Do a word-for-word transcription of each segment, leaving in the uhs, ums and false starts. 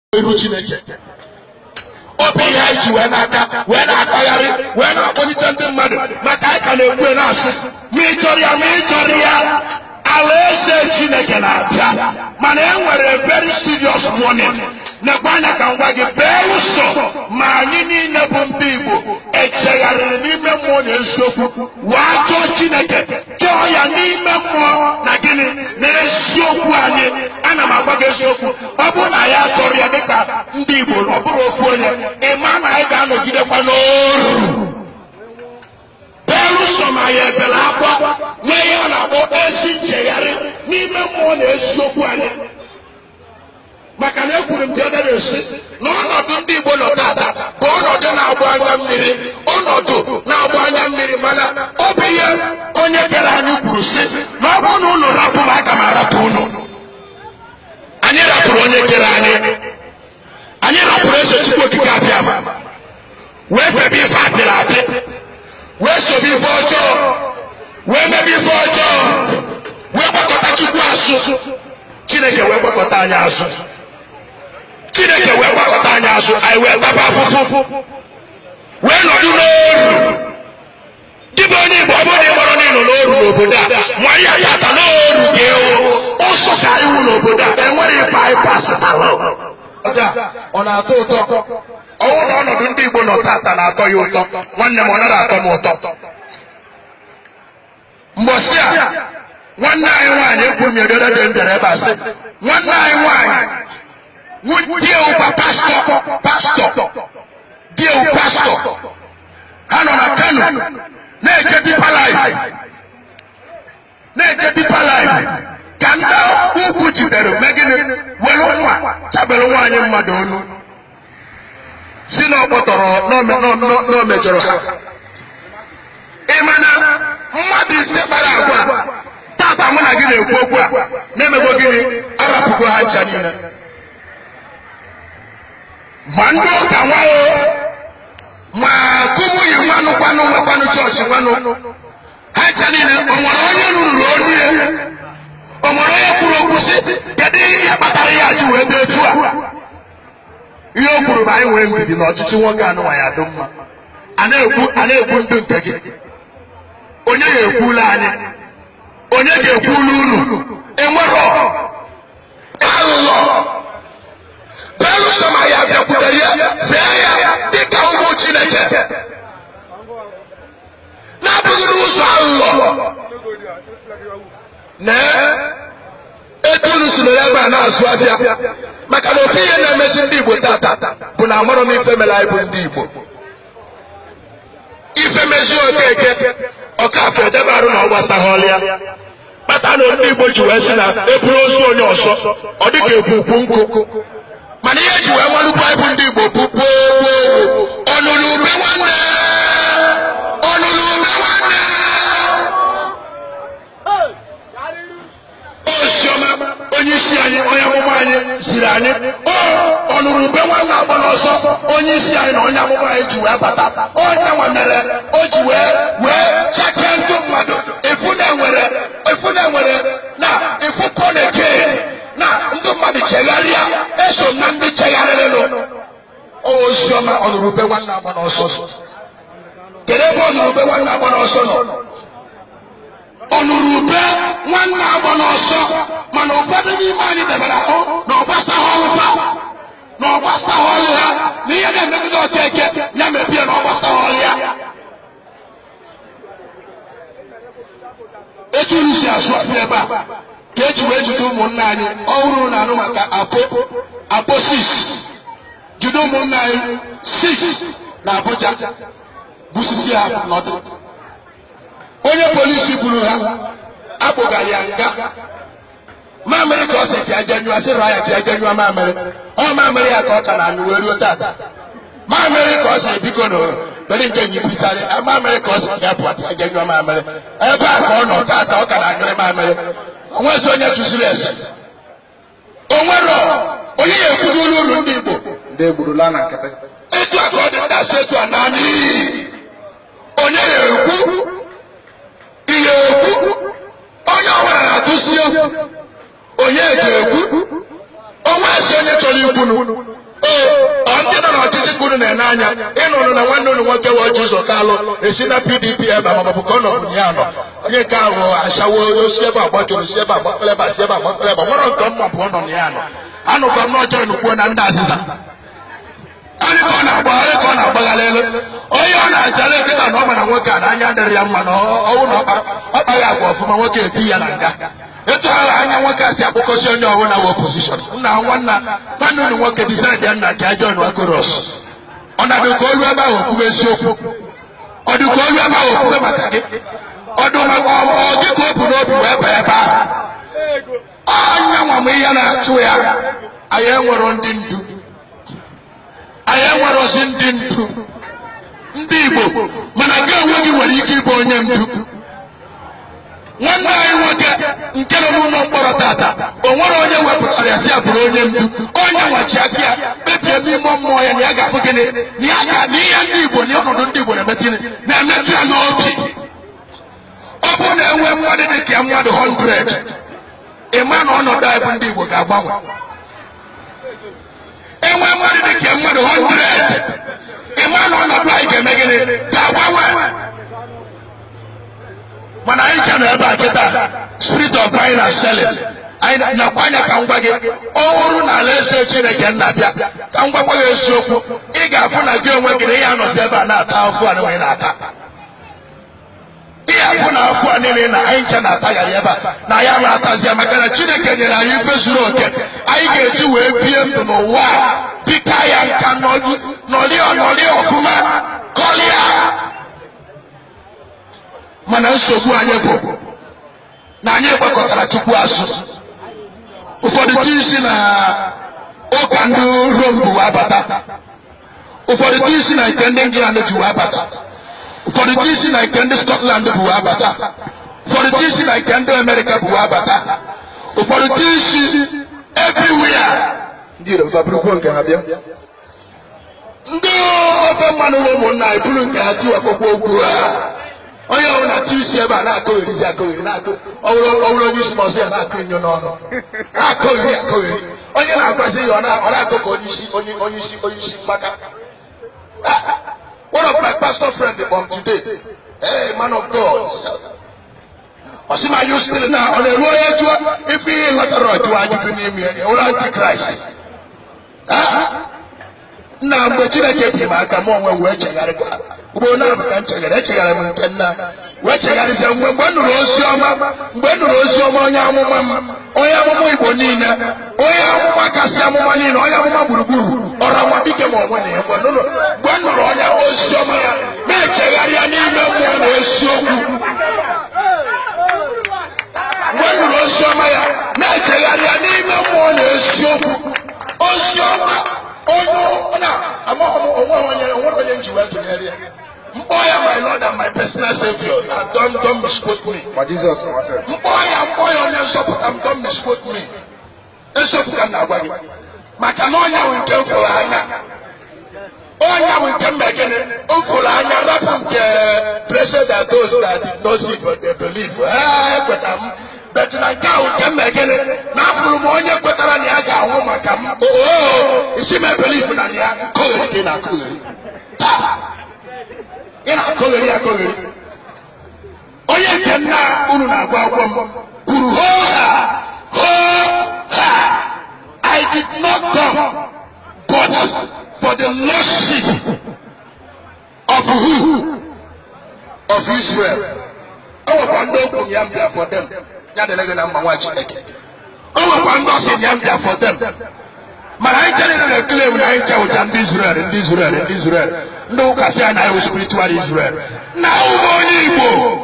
iru Chineke obi ya ji wee n'aka wee na-akpagharị wee na-akpọlite ndị mmadụ maka anyị ka na-ekwu na-asị ma ị chọrọ ya ma ị chọrọ ya alaeze Chineke na-abịa mana e nwere very serious warning nekwa anya ka ngwa gị bee ụzọ ma anyị niile bụ ndị Igbo echegharịrị n'ime mmụọ na eziokwu waa chọọ Chineke chọọ ya n'ime mmụọ na gịnị na eziokwu anyị ana m agwa gị eziokwu ọ bụrụ na ya chọrọ ya dịka ndị Igbo ọ bụrụ ofu onye ịma na anyị ga-anọgidekwa n'oru belụsọ ma ya ebele akwa nwee ihe ọ na-akpọ ezi nchegharị n'ime mmụọ na eziokwu anyị maka na ekwuru m jede na-esi na ọnọdụ ndị Igbo nọ tata bụ ọnọdụ na-agba anya mmiri ọnọdụ na-agba anya mmiri mana ọ bụ ihe onye kere anyị kwuru si na ọ bụrụ na ụlọ rapụ m aga m arapụ unu anyị rapụrụ onye kere anyị anyị rapụrụ eze Chukwu okike abịa ma wee febe ife adịrị adị wee sobe ife ọjọọ wee mebe ife ọjọọ wee gbakọta Chukwu asụ Chineke wee gbakọta anyị asụ Chineke wee gbakọta anyị azụ anyị wee taba afụfụ wee nọdụ n'oru dịbe onye Igbo ọ bụrụ na ịgbọrọ n'ịnọ n'oru n'obodo a nwa ya yata n'oru ga-ewu ụsọ ka anyị wụ n'obodo a enwere ife anyị pasịtara ọ na-atọ ụtọ ọnwụ na ọnọdụ ndị Igbo nọ tata na-atọ ya ụtọ nwanne m ọ naghị atọ m ụtọ mbọsị a nwanne anyị nwaanyị ekwu m yodere dị mbere ebe a sị nwanne anyị nwaanyị die ụba pastọ pastọ die pastọ ha nọ na Kano na-eje Deeper Life na-eje Deeper Life ka ndị ugwu jidere megide were nwa chabere nwaanyị mmadụ ọnụ si na ọ kpọtọrọ na o mejọrọ ha ịma na mmadụ ise kpara agwa tata mụ na gị na-ekwu okwu a na-emego gịnị arapụgo ha ncha niile ma ndị ụka nwao ma kụmụnye nwanụ kwanụ nwekwanụ chọọchị nwanụ ha ncha niile o nwere onye rururu onye o nwere onye kwuru okwu si kedu ihe kpatara ya ji wee dị etu a ihe o kwuru bụ anyị nwee ndidi na ọchịchị nwoke anụnwa ya dị mma a na-ekwu ndụ nke gị onye ga-ekwula anyị onye ga-ekwulu unu enwero alụlọ belụsọ ma ya bịakwutere ya fee ya dịka ụmụ Chineke na-abụghị n'ụzọ alụlọ na etu unu si n'ebe a na-azụ afịa maka na ofe ihe na-emesi ndị Igbo tata bụ na amarọ m ife mere anyị bụ ndị Igbo ife mezi Okeke Ọkafọ edebe arụ na ọ gbasaghọlị ya kpata na ndị Igbo ji wee sị na eburu ozu onye ọzọ ọ dịka ekwukwu nkụ mana ihe ji wee nwanukwu anyị bụ ndị Igbo bụ gboo ọnụrụ ube nwanne ọnụrụ ube nwanne oziọma onye isi anyị onye amụma anyị ziri anyị ọnụrụ ube nwanne agba n'ọsọ onye isi anyị na onye amụma anyị ji wee bata onye nwa mere o ji wee wee chakee ndị mmadụ efu na enwere efu na enwere na efu kọneke na ndị mmadụ chegharịa eso na ndị chegharịrịnụ oziọma ọnụrụ ube nwanne agba n'ọsọ kedu ebe ọnụrụ ube nwanne agba n'ọsọ nọ ọnụrụ ube nwanne agba n'ọsọ mana ụfọdụ n'ime anyị debere ahụ na ọ gbasaghị ọlụfa na ọ gbasaghị ọlụ ha na ihe ga-emegide Okeke ya mebie na ọ gbasaghị ọlụ ya etu unu si asụ afọ ebe a ka eji wee jide ụmụnna anyị ọhụrụ na anụ maka apo apo six jide ụmụnna anyị six na Abuja busisi ha nọdụ onye polisi gburu ha akpụgara ya nga mamịrị ka ọ sị ka ajenyụọ asịrị ya ka ajenyụọ mamịrị ọ mamịrị ya ka ọ ka na-anyụ wee ruo tata mamịrị ka ọ sị biko na bere nke nyipụsarị mamịrị ka ọ sị ka ya pụọ ka ajenyụọ mamịrị ebe a ka ọ nọ tata ọ ka na-anyụrị mamịrị onwezi onye chụsiri ese onwero onye ya ekwudolu ụlọ ndị Igbo ndị egburula na nkịtị etu a ka ọ dị ndasị etu a naanị iyi onye ya ekwu ihe ekwu onye ọbụla na-atụsi onye eji ekwu o onwe esi onye chọrọ ikwunu ọ ndị nọ n'ọchịchị kwunu na-ene anya ịnụrụ na nwanne unu nwoke wee ji ụzọ kalụ esi na P D P ebe ma maọbụ ka ọ nọbụ ya nọ onye nke ahụ achawo osi ebe agbachọrọ si ebe agbakeleba si ebe agbakeleba nwere nke mma bụ ọ nọ na ya nọ anụkwa m n'ọchọrọ n'ukwuo na ndị azịza onye ka ọ na-agba onye ka ọ na-agbaghala elu onye ọ na-achara eketa na ọ mara nwoke a na anya dịrị ya mma na ọnwụ na ọkpaghị agwa ọfụma nwoke eti ya na nga etu ahụ anya nwoke a si akpụkọsi onye ọbụla wụ opozishọn nna nwanna nwanne unu nwoke disaịdị ya nna ka John Wakoros ọ na-adị ka olu ebe ahụ okwube eziokwu ọ dị ka olu ebe ahụ okwube maka gị ọ dị maka ọ gị ka o bu n'obi wee baa ebe ahụ anya nwa m ihe na-achụ ya anyị enwero ndị ndu anyị enwere ozi ndị ndu ndị Igbo mana gị onwe gị nwere ike ịbụ onye ndu nwanne anyị nwoke nke nọ n'ụlọ mkpọrọ tata o nwere onye wepụtara ya si ya bụrụ onye ndu onye nwachi aka ya kpebie n'ime mmụọ ya na ya ga-abụ gịnị na ya ga na ihe ndị Igbo na ọnọdụ ndị Igbo na-emetụ na-emetụ ya n'obi ọ bụrụ na enwee mmadụ dị ka mmadụ hundred ịma na ọnọdụ anyị bụ ndị Igbo ga-agbanwe enwe mmadụ dị ka mmadụ hundred ịma na ọnọdụ anyị ga-eme gịnị ga-agbanwe mana anyị ka nọ ebe a kịta spirit of buying and selling anyị nakwa anya ka m gwa gị ọ bụrụ na alaeze Chineke nna bịa ka m gwakwa gị eziokwu ị ga-afụ na gị onwe gị na ihe anọzi ebe a na-ata afụ a na na-ata ihe afụ na afụ a niile na anyị nche na-ataghara ebe a na ya na-atazi ya maka na Chineke nyere anyị ife zuru oke anyị ga-eji wee bie ndụ n'ụwa dịka ya nka nọrị ọnọrị ọfụma kọlịa mana nsogbu anyị bụ na anyị gbakọtara Chukwu azụ ụfọdụ ti isi na ụka ndị Rom bụ abata ụfọdụ ti isi na nke ndị England ji abata ụfọdụ ti isi na nke ndị Scotland bụ abata ụfọdụ ti isi na nke ndị America bụ abata ụfọdụ ti isi everywhere ndị Yoruba bụrụkwa nke ha bịa ndị ofe mmanụ ụmụnna anyị bụrụ nke ha tiwa akwụkwọ okwu ha onye ọrụ na-atụ isi ebe a na-akọgherizi akọgheri na-akọ ọwụrụ onye isi mọsị ya na-akọ inyo n'ọnụ na-akọgheri akọgheri onye na-agwazi ya ọ na-akọ ka onye isi onye onye isi onye isi mgbaka one of my pastor friend from today hey man of God ọsị ma you still na ọ na-eru onye jụọ ife ihe ghọtara ọjụọ ajụjụ n'ime ya ụlọ antikrist nna mgbe Chineke bi m aka m onwe wee chegharịkwa ugbo na-abụ ka m chegharị echegharị m nke nna wee chegharịzie mgbe mgbe m nụrụ ozi ọma mgbe m nụrụ ozi ọma onye amụma m onye amụma Igbo niile onye amụma kasị amụma niile onye amụma gburugburu ọra nwa dike ma onwe na ya mgbe m nụrụ onye ozi ọma ya na-echegharịa n'ime mmụọ na eziokwu mgbe m nụrụ ozi ọma ya na-echegharịa n'ime mmụọ na eziokwu ozi ọma onye na amaghị onwe onye onwe onye nji wee tụnyere ya mkpọ ya my Lord and my personal Savior na don don misquote me ma Jesus mkpọ ya mkpọ ya onye nsọpụta m don misquote me nsọpụta m na-agwa gị maka na onye ahụ nke m fụrụ anya onye ahụ nke m megịnị m fụrụ anya rapụ nke blessed are those that did not see but they believe ee kweta m but na nke ahụ nke m megịnị na afụrụ m onye kwetara na ya ga-anwụ maka m oo isi m ebelifu na ya kọgheri ka ị na-akọgheri taa ị na-akọgheri akọgheri onye nke nna unu na-agwa akwụkwọ m kwuru hoo ha hoo ha I did not come but for the lost sheep of who? Of Israel. I was one day to Yambia for them. Ya the legend of Mama Chineke. I was one day to Yambia for them. But I tell you the claim when I tell you Israel, in Israel, in Israel. No, because I was spiritual Israel. Now, Monibo.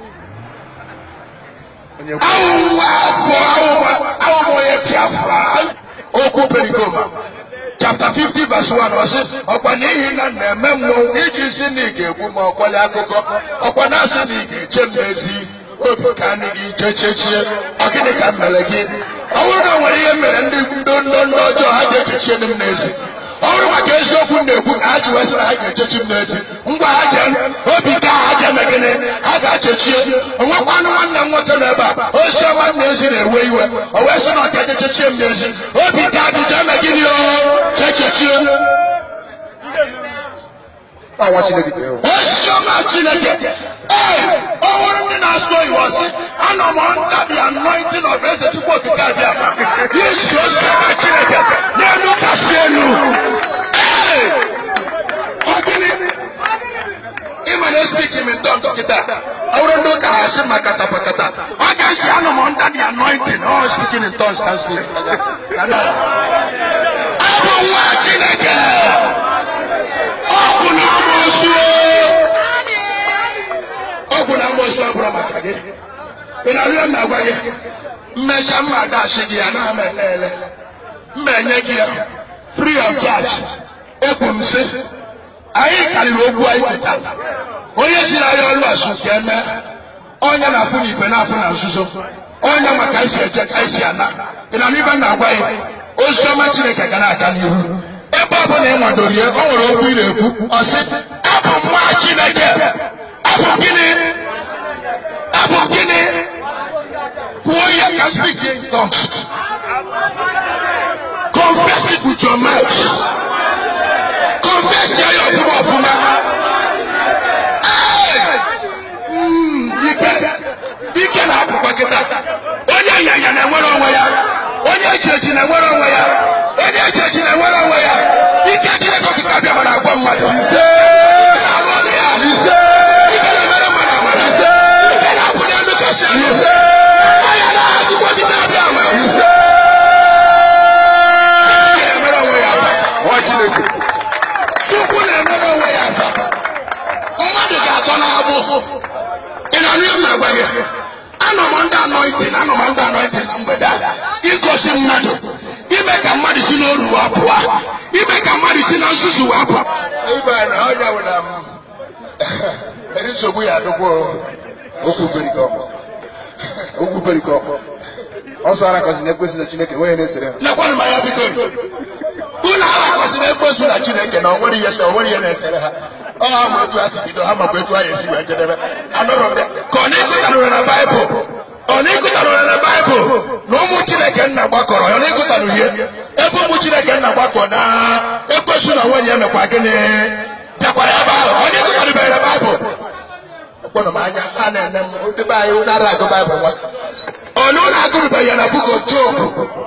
Chapter fifty verse one was it? Upon him and the memo, each is in the woman of Qualaco, upon us in the Chemezi, Okanigi, Cheche, Akinikan Malagi. I don't know what he and don't know to have the Chemezi. ọrụ maka eziokwu na-ekwu ka ha ji wee sị na ha ga-echechi m n'ezi ngwa ha jee obi ka ha jee megịnị ha ga-achechie onwekwanụ nwanne m nwoke n'ebe a ozi ọma nna ezi na-ewe iwe o wee sị na ọ ga-echechie m n'ezi obi ka ha ji jee megịnị o chechechie Osioma Chineke. Hey, oh, when I saw you was and I'm under the anointing of Eze Chukwu Okike Abiama. Yes, Osioma Chineke. Now look at you. Hey, Ogini. Even I speak him in tongues. I wouldn't look at him makata pakata. I can see I'm under the anointing. Oh, speaking in tongues and speak. I'm Chineke. Oguna mosu abura makage. Ina ri na agwaye. Mmecha mma da shigi ya na melele. Mmenye gi ya free of charge. Ekwum se. Ayi kaliri ogwu ayi kita. Onye si na ya olu asu keme. Onye na afu ife na afu na nsuso. Onye maka isi eje ka isi ana. Ina ri ba na agwaye. Osioma Chineke ga na aka n'ihu. Ebe ọ bụ na ịnwadoro ya, o nwere okwu ị na-ekwu ọ sị abụ nwa Chineke abụ gịnị abụ gịnị kwuo ya ka speak in tongues confess it with your mouth confess ya ya ọfụma ọfụma ike ike na-apụkwa kịta onye yanya na-enwere onwe ya onye echechi na-enwere onwe ya onye echechi na-enwere onwe ya ike Chineke Okike Abiama na-agwa mmadụ ise ise ike na-emere mmadụ amara ise ike na-abụ n'elu kasị ise anya na Chukwu Okike Abiama ise Chukwu na-emere onwe ya afa nwa Chineke Chukwu na-emere onwe ya afa mmadụ ga-atọ n'agbụ ị na-anụ ya na-agwa gị anọ m ndị anointing anọ m ndị anointing na mgbede a igosi mmadụ ime ka mmadụ si n'oru wee pụọ ime ka mmadụ si na nzuzu wee pụọ ibe na onye wụla m eri nsogbu ya adụgbo okwu berikọkọ okwu berikọkọ ọsọ ara kọzi na-ekwesị na Chineke nwere na-esere lekwanụ ma ya biko ụlọ ara kọzi na-ekwesu na Chineke na onwere ihe so onwere ihe na-esere ha ọ ha ma etu ha si bido ha makwa etu ha esi wee jedebe anụrụ m ka ọ na-ịgụtanụrụ na Baịbụl ọ na-ịgụtanụrụ na Baịbụl na ụmụ Chineke nna gbakọrọ ọ na-ịgụtanụ ihe ebe ụmụ Chineke nna gbakọ na ekwesu na nwunye emekwa gịnị bịakwara ebe ahụ ọ na-ịgụtanụbeghị na Baịbụl ekwenụ m anya ha na-ene m ndị be anyị nara agụ Baịbụl nwa ọnụ ụlọ agụrụbeghị ya na buku Job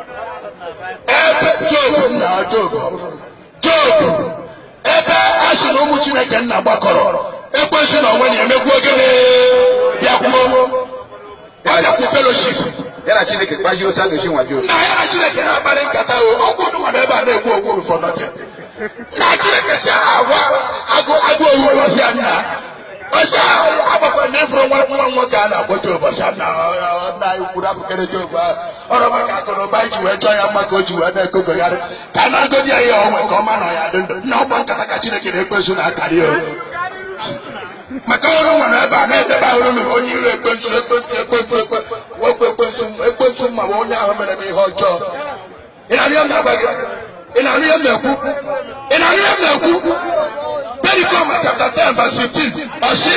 ebe Job na Job Job ebe a sị na ụmụ Chineke nna gbakọrọ ekwesu na onwe na-emegbu ogene bịakwuo ọ bịakwu fellowship ya na Chineke gbaji otu a ga-esi nwa Job na ya na Chineke na-akparị nkata ọkwụ nwa ebe a na-egbu ogwuru for nothing na Chineke si agwa agụ agụ owu ọsị ya nna ọsị agbakwa na ifuru nwa nwa nwoke a na-akpọ Job ọsị ya nna anyị kwuru abụkere Job ọrụ maka akụrụba iji wee chọọ ya mma ka o ji wee na-ekogogharị ka a na-agodi ya ya onwe ka ọma na ya dị ndụ nna ọgba nkata ka Chineke na-ekwesu na-akarị o maka ọrụ nwere ebe a na-edebe ahụrụ na onye ire ekwensu ekwensu ekwensu ekwensu ekwensu ekwensu ma onye ahụ mere m ihe ọjọọ ị na-anụ ya m na-agwa gị ị na-anụ ya m na-ekwu ị na-anụ ya m na-ekwu Pericom chapter ten verse fifteen ọsị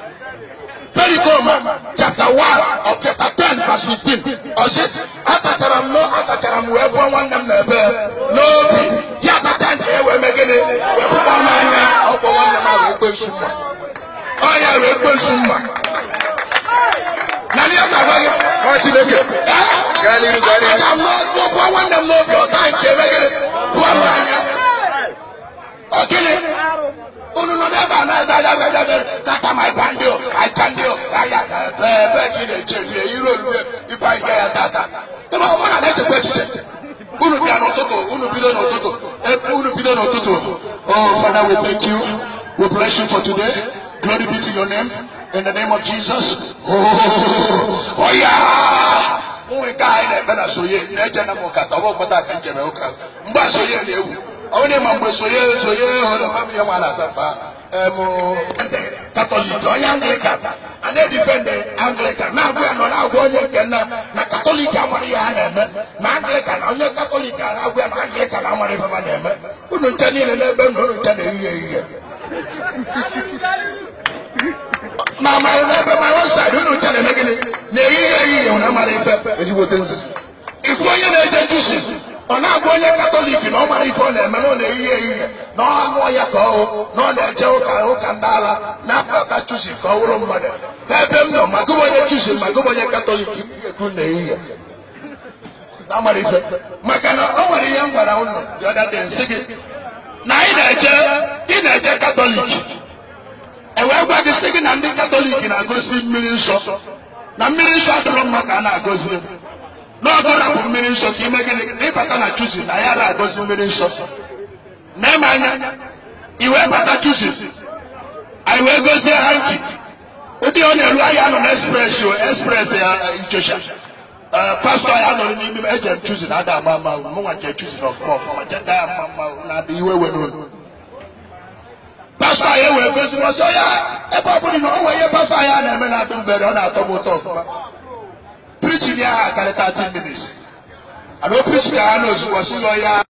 Pericom chapter one of chapter ten verse fifteen ọsị atachara m no atachara m wee bụọ nwanne m n'ebe n'obi ya atacha nke ya wee mee gịnị wee bụkwa n'anya ọkpọ nwanne m ahụ ekwensu mma ọ ya wee ekwensu mma na ihe na-agwa gị nwa Chineke atacha m n'ọkpọ bụọ nwanne m n'obi ọta nke eme gịnị bụọ m n'anya ọ gịnị unu nọ n'ebe a na-ede kata ma ịbandio aikandio aya ebe ji na-echerie iru olue ịba ike ya tata ebe ọ na na-echekwa echiche unu bịa n'ụtụtụ unu bido n'ụtụtụ ebe unu bido n'ụtụtụ oh Father we thank you we bless you for today glory be to your name in the name of Jesus oh oh yeah ụmụ nke anyị na-ebe na soye na-eje na m ụka tọbọ ụfọdụ aka njebe ụka mgbe soye na-ewu onye ma mgbe soye soye hụrụ mmadụ ya nwa na asamba emu katọlik onye Anglican a na-edifend Anglican na-agwa ya nọ na-agwa onye nke nna na Katọlik amara ya ha na-eme na Anglican na onye Katọlik a na-agwa ya na Anglican amara ife ha na-eme unu nche niile n'ebe na unu nche na-eyihe eyihe na amara n'ebe ma webụsaịtị unu nche na-eme gịnị na-eyihe eyihe na amara ife ezigbote nzuzu ife onye na-eje chusi ọ na-agwa onye Katọlik na ọ mara ife ọ na-eme na ọ na-eyihe eyihe na ọ anụọ ya ka ọ na ọ na-eje ụka ụka ndị ala na-apụta chusi ka ọ wụrụ mmadụ n'ebe m nọ ma gụbụ onye chusi ma gụbụ onye Katọlik ekwu na-eyihe na-amara ife maka na ọ nwere ihe m gwara unu dị ọda dị nsị gị na ị na-eje ị na-eje Katọlik ewee gwa gị sị gị na ndị Katọlik na-agosi mmiri nsọ na mmiri nsọ adịrọ mma ka a na-agozi n'ọgụ rapụ mmiri nsọ ka ime gịnị ịbata na chuzi na ya na-agozi mmiri nsọ na-eme anya iwee bata chuzi anyị wee gozie ha nki ụdị ọ na-eru ahịa nọ n'express express ya Ijesha pastọ ya nọrọ n'ime eje m chuzi na ada ama ama mụnwa nke chuzi na ọfụma ọfụma jeta ya mma mma na-adị iwe we n'ụlọ pastọ ya wee gozi ọsọ ya ebe ọ bụrụ na o nwere ihe pastọ ya na-eme na-atụ mbere ọ na-atọ m ụtọ ọfụma preaching ya akarị thirty minutes and o preach ya na ozugbo si ya